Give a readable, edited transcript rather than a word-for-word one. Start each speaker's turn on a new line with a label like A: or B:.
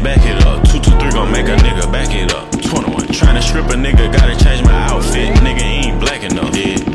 A: back it up. 223 gon' make a nigga back it up. 21 tryna strip a nigga, got